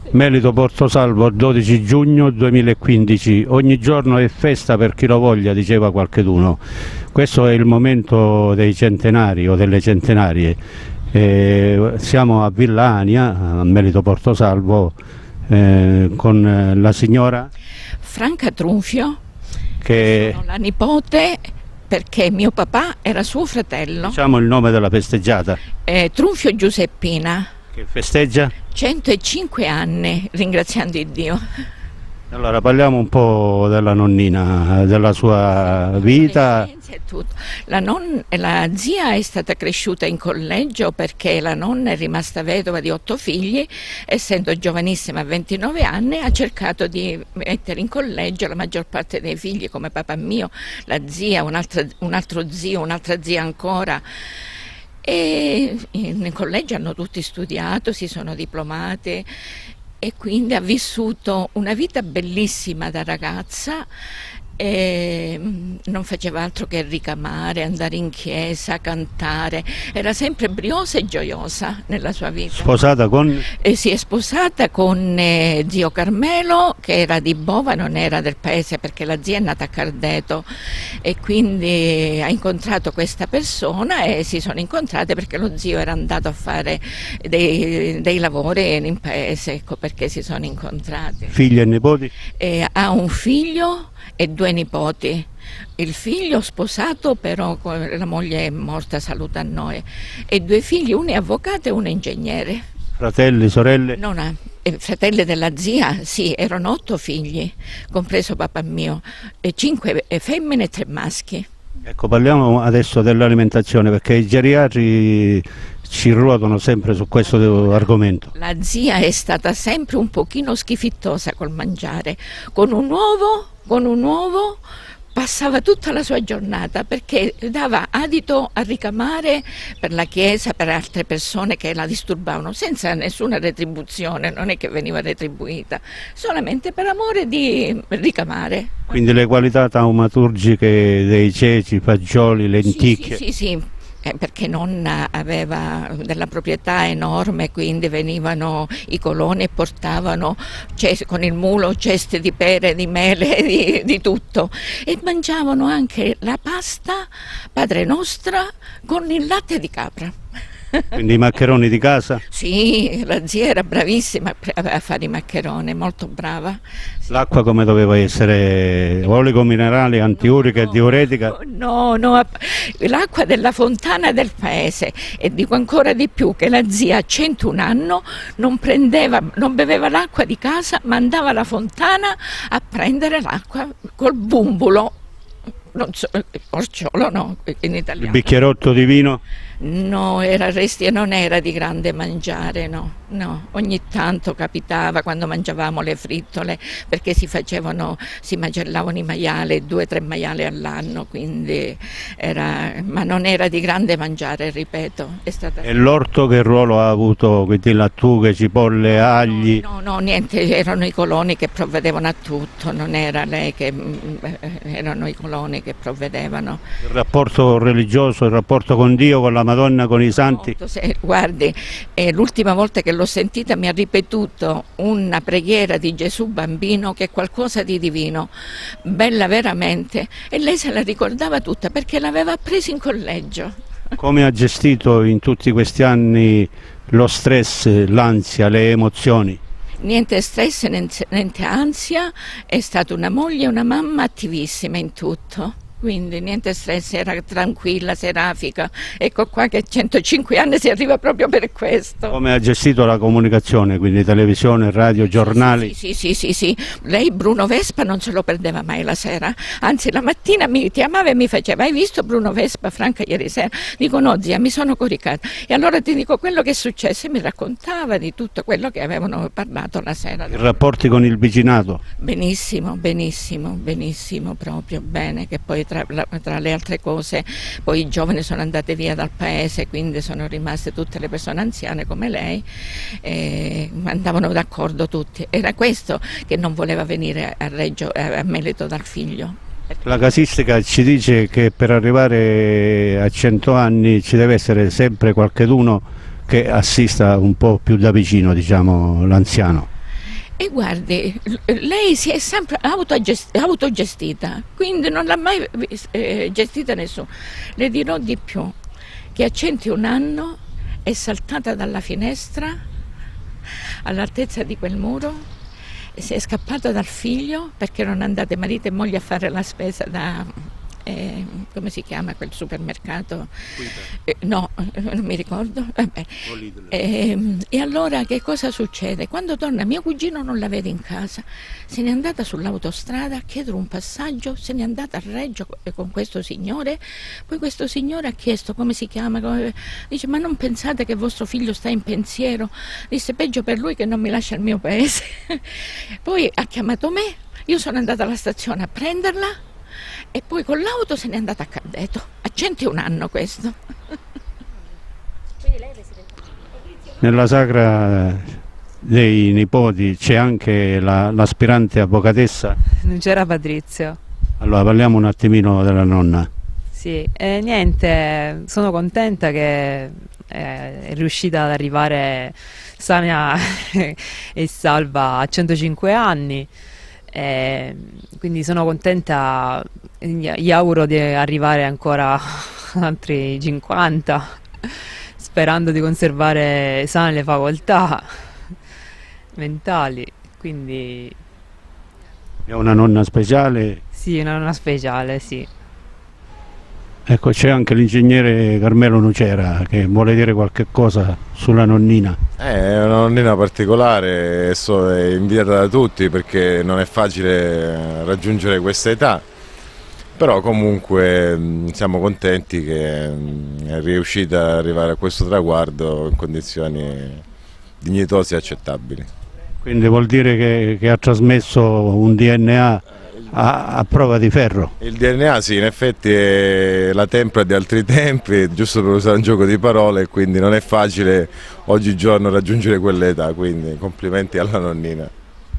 Melito Portosalvo, 12 giugno 2015. Ogni giorno è festa per chi lo voglia, diceva qualcheduno. Questo è il momento dei centenari o delle centenarie. Siamo a Villa Ania, a Melito Portosalvo, con la signora Franca Trunfio, che sono la nipote perché mio papà era suo fratello. diciamo il nome della festeggiata. Trunfio Giuseppina, Che festeggia? 105 anni, ringraziando Dio. Allora parliamo un po' della nonnina, della sua vita. E tutto. La zia è stata cresciuta in collegio perché la nonna è rimasta vedova di 8 figli, essendo giovanissima a 29 anni ha cercato di mettere in collegio la maggior parte dei figli come papà mio, la zia, un altro zio, un'altra zia ancora. E in collegio hanno tutti studiato, si sono diplomati e quindi ha vissuto una vita bellissima da ragazza. E non faceva altro che ricamare, andare in chiesa, cantare, era sempre briosa e gioiosa nella sua vita. Sposata con? Si è sposata con zio Carmelo, che era di Bova, non era del paese perché la zia è nata a Cardeto, e quindi ha incontrato questa persona e si sono incontrate perché lo zio era andato a fare dei lavori in paese, ecco perché si sono incontrati. Figli e nipoti? Ha un figlio e 2 nipoti. Il figlio sposato, però la moglie è morta, saluta a noi, e 2 figli, uno è avvocato e uno è ingegnere. Fratelli, sorelle? Non ha. Fratelli della zia, sì, erano 8 figli, compreso papà mio, e 5 femmine e 3 maschi. Ecco, parliamo adesso dell'alimentazione, perché i geriatri ci ruotano sempre su questo argomento. La zia è stata sempre un pochino schifittosa col mangiare, con un uovo passava tutta la sua giornata perché dava adito a ricamare per la chiesa, per altre persone che la disturbavano, senza nessuna retribuzione, non è che veniva retribuita, solamente per amore di ricamare. Quindi le qualità taumaturgiche dei ceci, fagioli, lenticchie. Sì. Perché nonna aveva della proprietà enorme, quindi venivano i coloni e portavano con il mulo ceste di pere, di mele, di tutto, e mangiavano anche la pasta Padre Nostra con il latte di capra. Quindi i maccheroni di casa? Sì, la zia era bravissima a fare i maccheroni, molto brava. Sì. L'acqua come doveva essere? Oligominerale, antiurica e diuretica? No, l'acqua della fontana del paese, e dico ancora di più che la zia a 101 anni non beveva l'acqua di casa, ma andava alla fontana a prendere l'acqua col bumbulo. Non so, orciolo no, in italiano. Il bicchierotto di vino? No, non era di grande mangiare, no. Ogni tanto capitava quando mangiavamo le frittole, perché si macellavano i maiali, 2 o 3 maiali all'anno, quindi ma non era di grande mangiare, ripeto. E l'orto che ruolo ha avuto? Quindi lattughe, cipolle, agli? No, niente, erano i coloni che provvedevano a tutto, non era lei erano i coloni che provvedevano. Il rapporto religioso, il rapporto con Dio, con la Madonna, con i santi? Guardi, l'ultima volta che l'ho sentita mi ha ripetuto una preghiera di Gesù bambino che è qualcosa di divino, bella veramente, e lei se la ricordava tutta perché l'aveva presa in collegio. Come ha gestito in tutti questi anni lo stress, l'ansia, le emozioni? Niente stress, niente ansia, è stata una moglie e una mamma attivissima in tutto. Quindi niente stress, era tranquilla, serafica. Ecco qua che a 105 anni si arriva proprio per questo. Come ha gestito la comunicazione, quindi televisione, radio, giornali? Sì. Lei Bruno Vespa non se lo perdeva mai la sera, anzi la mattina mi chiamava e mi faceva: hai visto Bruno Vespa, Franca, ieri sera? Dico no zia, mi sono coricata. E allora ti dico quello che è successo, e mi raccontava di tutto quello che avevano parlato la sera. I rapporti con il vicinato? Benissimo, proprio bene, che poi tra le altre cose poi i giovani sono andati via dal paese, quindi sono rimaste tutte le persone anziane come lei, andavano d'accordo tutti. Era questo che non voleva venire a Melito dal figlio. La casistica ci dice che per arrivare a 100 anni ci deve essere sempre qualcheduno che assista un po' più da vicino, diciamo, l'anziano. E guardi, lei si è sempre autogestita, quindi non l'ha mai gestita nessuno. Le dirò di più, che a 101 anni è saltata dalla finestra all'altezza di quel muro, e si è scappata dal figlio perché erano andate marito e moglie a fare la spesa da... come si chiama quel supermercato? No, non mi ricordo. Vabbè. E allora che cosa succede? Quando torna mio cugino non la vede in casa, se n'è andata sull'autostrada a chiedere un passaggio, se n'è andata a Reggio con questo signore, poi questo signore ha chiesto come si chiama, dice ma non pensate che vostro figlio sta in pensiero? Disse peggio per lui che non mi lascia il mio paese. Poi ha chiamato me, io sono andata alla stazione a prenderla, e poi con l'auto se n'è andata a Cardeto, a 101 anni questo. Nella sagra dei nipoti c'è anche l'aspirante avvocatessa? Non c'era Patrizio. Allora parliamo un attimino della nonna. Sì, niente, sono contenta che è riuscita ad arrivare sana e salva a 105 anni. Quindi sono contenta, gli auguro di arrivare ancora altri 50, sperando di conservare sane le facoltà mentali. Quindi È una nonna speciale? sì, una nonna speciale, sì. Ecco, c'è anche l'ingegnere Carmelo Nucera che vuole dire qualche cosa sulla nonnina. È una nonnina particolare, è invidiata da tutti perché non è facile raggiungere questa età, però comunque siamo contenti che è riuscita ad arrivare a questo traguardo in condizioni dignitose e accettabili. Quindi vuol dire che ha trasmesso un DNA a prova di ferro. Il DNA sì, in effetti è la tempra di altri tempi, giusto per usare un gioco di parole, quindi non è facile oggigiorno raggiungere quell'età, quindi complimenti alla nonnina.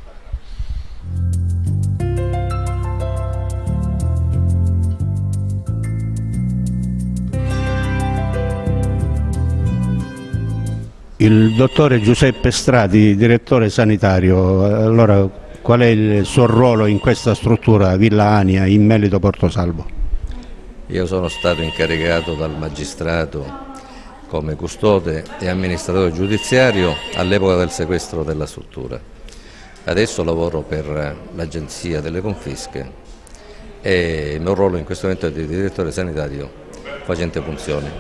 Il dottore Giuseppe Strati, direttore sanitario, allora qual è il suo ruolo in questa struttura Villa Ania in Melito Portosalvo? Io sono stato incaricato dal magistrato come custode e amministratore giudiziario all'epoca del sequestro della struttura. Adesso lavoro per l'Agenzia delle Confische e il mio ruolo in questo momento è di direttore sanitario facente funzioni.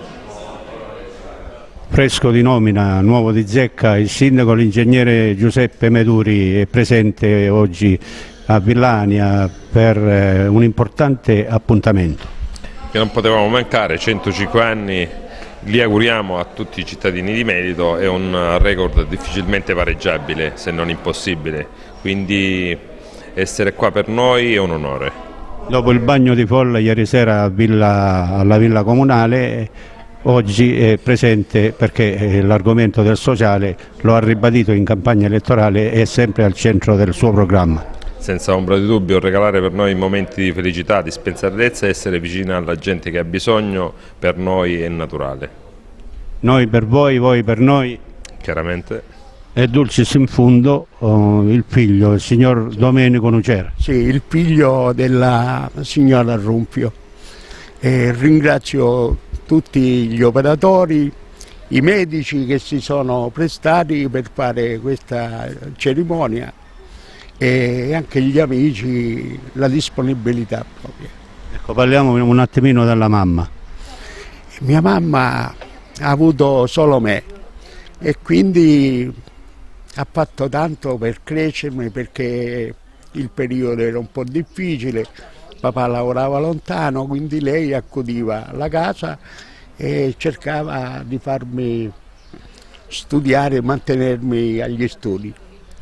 Fresco di nomina, nuovo di zecca, il sindaco, l'ingegnere Giuseppe Meduri è presente oggi a Villania per un importante appuntamento. Che non potevamo mancare, 105 anni, li auguriamo a tutti i cittadini di Melito, è un record difficilmente pareggiabile se non impossibile, quindi essere qua per noi è un onore. Dopo il bagno di folla ieri sera alla Villa Comunale, oggi è presente perché l'argomento del sociale lo ha ribadito in campagna elettorale e è sempre al centro del suo programma. Senza ombra di dubbio, regalare per noi momenti di felicità, di spensieratezza e essere vicini alla gente che ha bisogno, per noi è naturale. Noi per voi per noi. Chiaramente. E dulcis in fundo il figlio, il signor Domenico Nucera. Sì, il figlio della signora Rumpio. Ringrazio tutti gli operatori, i medici che si sono prestati per fare questa cerimonia e anche gli amici, la disponibilità propria. Ecco, parliamo un attimino della mamma. Mia mamma ha avuto solo me e quindi ha fatto tanto per crescermi perché il periodo era un po' difficile. Papà lavorava lontano, quindi lei accudiva la casa e cercava di farmi studiare e mantenermi agli studi.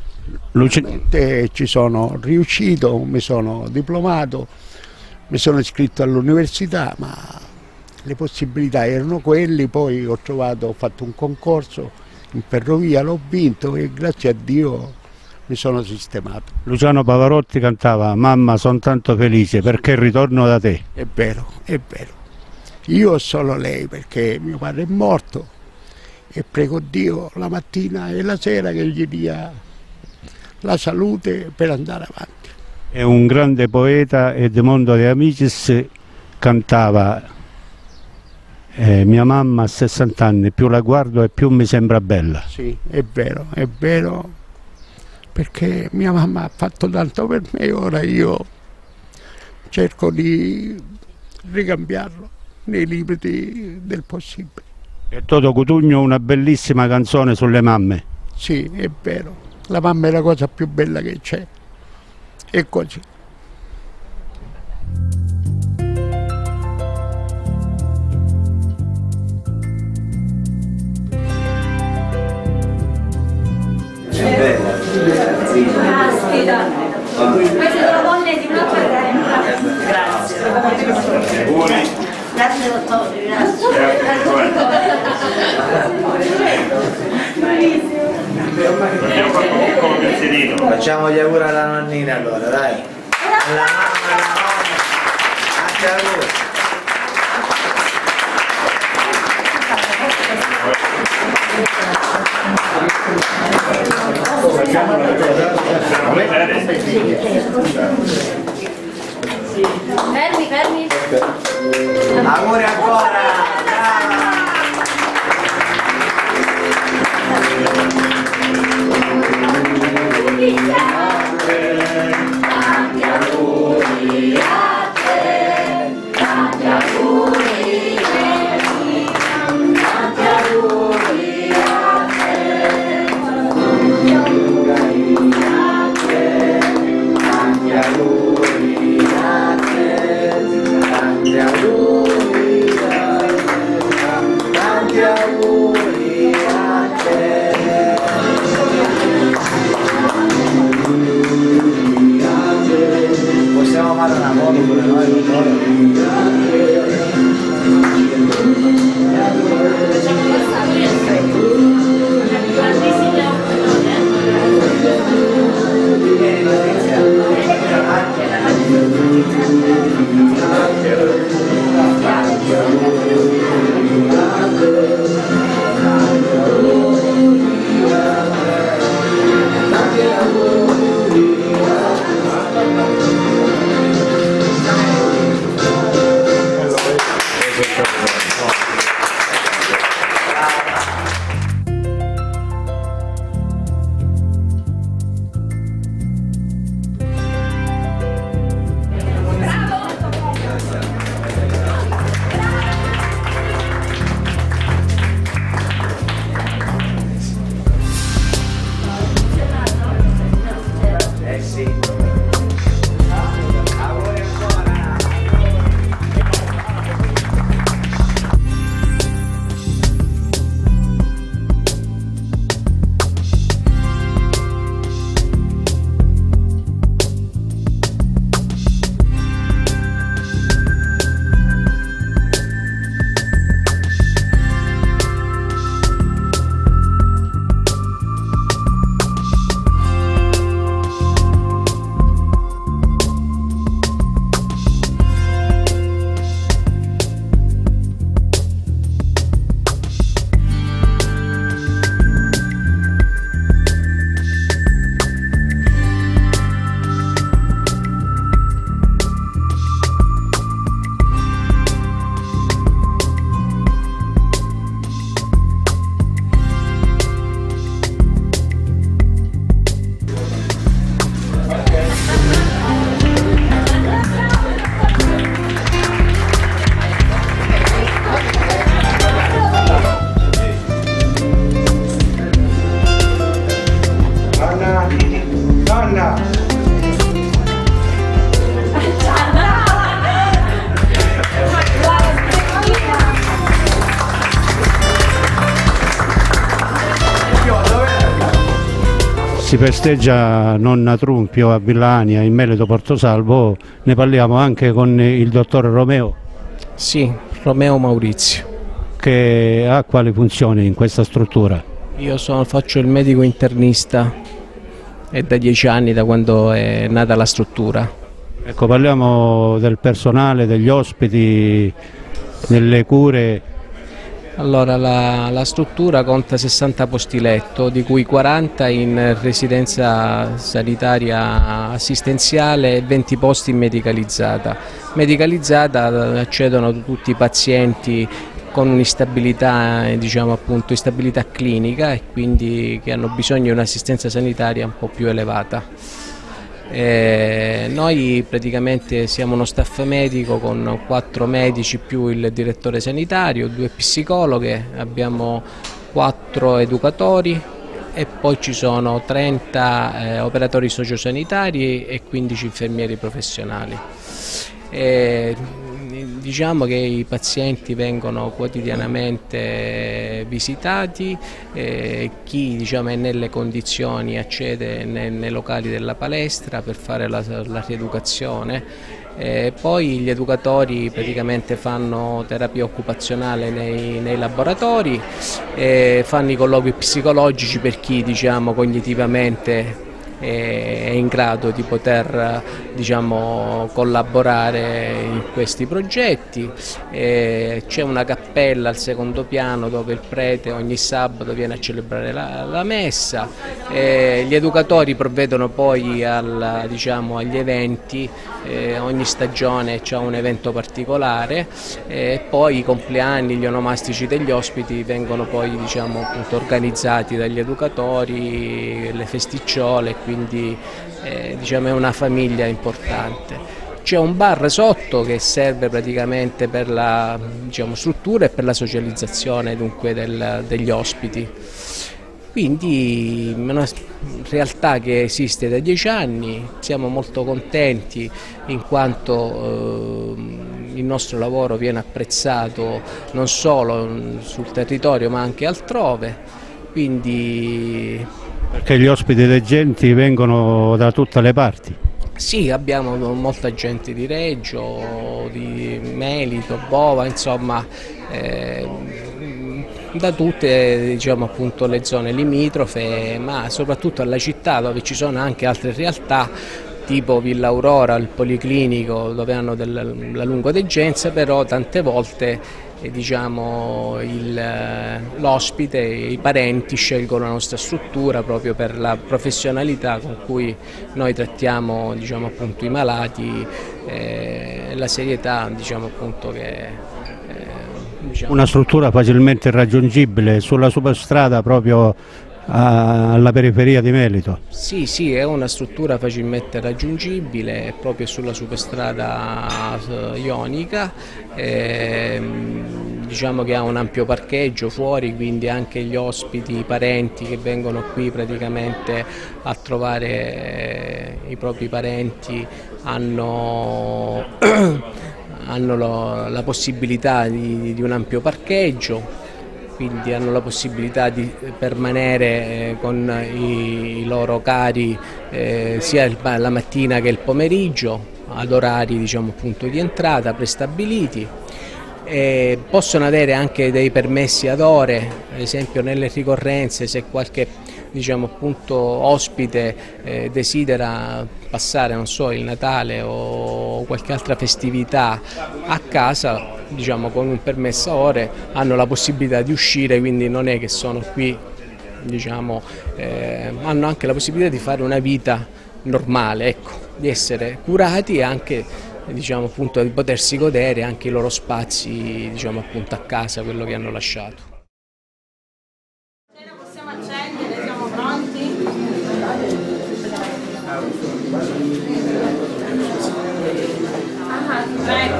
Ci sono riuscito, mi sono diplomato, mi sono iscritto all'università, ma le possibilità erano quelle, poi ho fatto un concorso in ferrovia, l'ho vinto e grazie a Dio mi sono sistemato. Luciano Pavarotti cantava "Mamma, sono tanto felice perché ritorno da te". È vero, è vero. Io ho solo lei perché mio padre è morto e prego Dio la mattina e la sera che gli dia la salute per andare avanti. È un grande poeta. Edmondo De Amicis cantava mia mamma ha 60 anni, più la guardo e più mi sembra bella. Sì, è vero, perché mia mamma ha fatto tanto per me e ora io cerco di ricambiarlo nei limiti del possibile. E Toto Cutugno una bellissima canzone sulle mamme. Sì, è vero, la mamma è la cosa più bella che c'è, è così. Caspita, questa è la voglia di un'altra tempo. Grazie. Grazie dottore, grazie. Facciamo gli auguri alla nonnina allora, dai. Alla mamma, alla nonna. Anche a voi. Fermi. Auguri ancora. Tanti auguri a te, tanti auguri a te, tanti auguri a te, tanti auguri a te. Possiamo fare una foto pure noi? Si festeggia Nonna Trumpio a Villania, in Meleto Portosalvo, ne parliamo anche con il dottor Romeo. Sì, Romeo Maurizio. Che ha quali funzioni in questa struttura? Io faccio il medico internista, è da 10 anni, da quando è nata la struttura. Ecco, parliamo del personale, degli ospiti, delle cure. Allora, la struttura conta 60 posti letto, di cui 40 in residenza sanitaria assistenziale e 20 posti in medicalizzata. Medicalizzata accedono tutti i pazienti con un'instabilità, diciamo appunto, instabilità clinica e quindi che hanno bisogno di un'assistenza sanitaria un po' più elevata. Noi praticamente siamo uno staff medico con 4 medici più il direttore sanitario, 2 psicologhe, abbiamo 4 educatori e poi ci sono 30 operatori sociosanitari e 15 infermieri professionali. Diciamo che i pazienti vengono quotidianamente visitati, chi diciamo, è nelle condizioni accede nei locali della palestra per fare la rieducazione, poi gli educatori praticamente fanno terapia occupazionale nei laboratori, fanno i colloqui psicologici per chi diciamo, cognitivamente è in grado di poter diciamo, collaborare in questi progetti. C'è una cappella al secondo piano dove il prete ogni sabato viene a celebrare la messa, gli educatori provvedono poi diciamo, agli eventi, ogni stagione c'è un evento particolare, poi i compleanni, gli onomastici degli ospiti vengono poi diciamo, appunto, organizzati dagli educatori, le festicciole, quindi diciamo, è una famiglia importante. C'è un bar sotto che serve praticamente per la diciamo, struttura e per la socializzazione dunque degli ospiti. Quindi una realtà che esiste da 10 anni, siamo molto contenti in quanto il nostro lavoro viene apprezzato non solo sul territorio ma anche altrove. Quindi perché gli ospiti leggenti vengono da tutte le parti? Sì, abbiamo molta gente di Reggio, di Melito, Bova, insomma da tutte diciamo, appunto, le zone limitrofe, ma soprattutto alla città dove ci sono anche altre realtà tipo Villa Aurora, il Policlinico, dove hanno la lungodegenza, però tante volte diciamo, l'ospite, i parenti scelgono la nostra struttura proprio per la professionalità con cui noi trattiamo diciamo, appunto, i malati, la serietà diciamo, appunto, che diciamo. Una struttura facilmente raggiungibile sulla superstrada proprio alla periferia di Melito? Sì, sì, è una struttura facilmente raggiungibile proprio sulla superstrada ionica, diciamo che ha un ampio parcheggio fuori, quindi anche gli ospiti, i parenti che vengono qui praticamente a trovare i propri parenti hanno la possibilità di un ampio parcheggio, quindi hanno la possibilità di permanere con i loro cari sia la mattina che il pomeriggio ad orari diciamo, appunto, di entrata prestabiliti. Possono avere anche dei permessi ad ore, ad esempio nelle ricorrenze, se qualche diciamo, appunto, ospite desidera passare non so, il Natale o qualche altra festività a casa, diciamo, con un permesso a ore hanno la possibilità di uscire, quindi non è che sono qui, diciamo, hanno anche la possibilità di fare una vita normale, ecco, di essere curati e anche diciamo, appunto, di potersi godere anche i loro spazi diciamo, appunto, a casa, quello che hanno lasciato. Possiamo accendere, siamo pronti? Prego.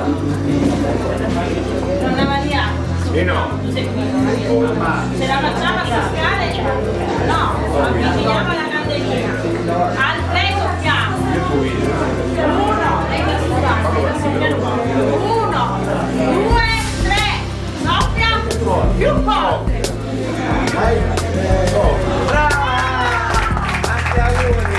Donna Maria. Sì, no. Se la facciamo fiscale? No, avviciniamo la candelina. Al 3 soffiamo. 1, lei la soffia. 1, 2, 3. Soffia. Più volte. Brava! Tanti auguri!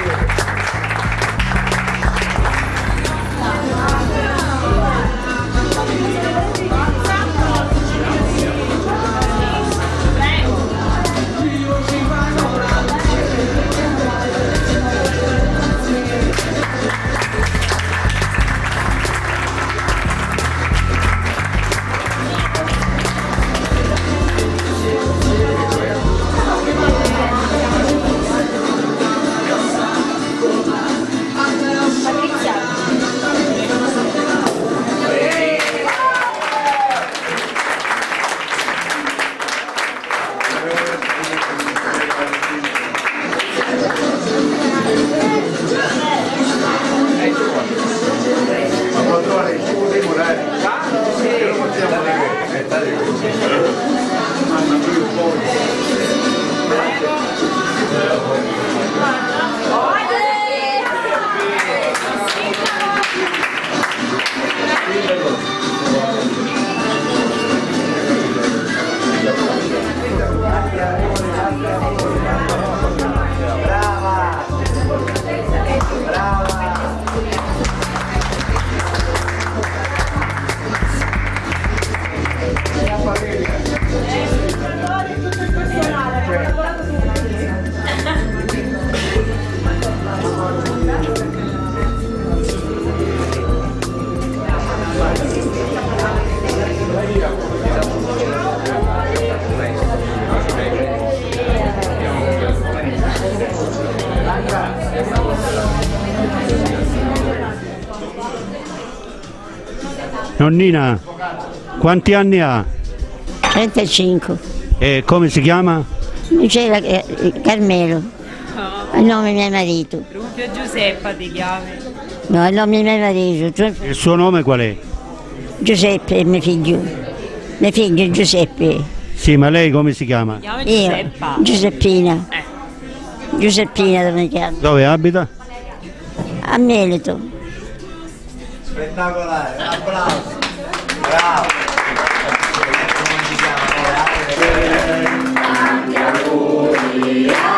Nonnina, quanti anni ha? 35. E come si chiama? C'era Carmelo, il nome di mio marito. Rufio Giuseppa ti chiami? No, il nome di mio marito. Il suo nome qual è? Giuseppe è mio figlio. Mio figlio è Giuseppe. Sì, ma lei come si chiama? Io, Giuseppina. Giuseppina dove mi chiamo? Dove abita? A Meleto. Spettacolare, un applauso. Bravo. Tanti auguri